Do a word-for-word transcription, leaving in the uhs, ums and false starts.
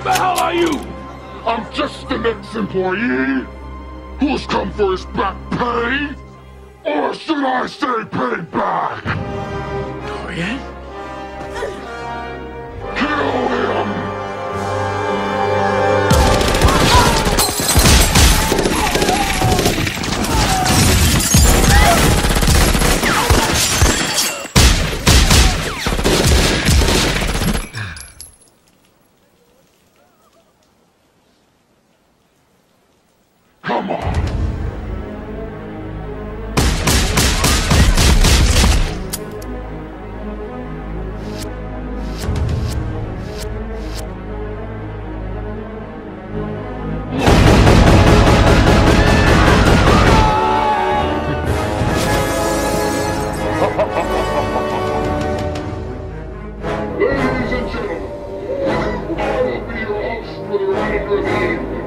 the hell are you? I'm just the next employee who's come for his back pay, or should I say payback? Dorian? Kill him! Come on! Ladies and gentlemen, I will be your host for the remainder of the evening.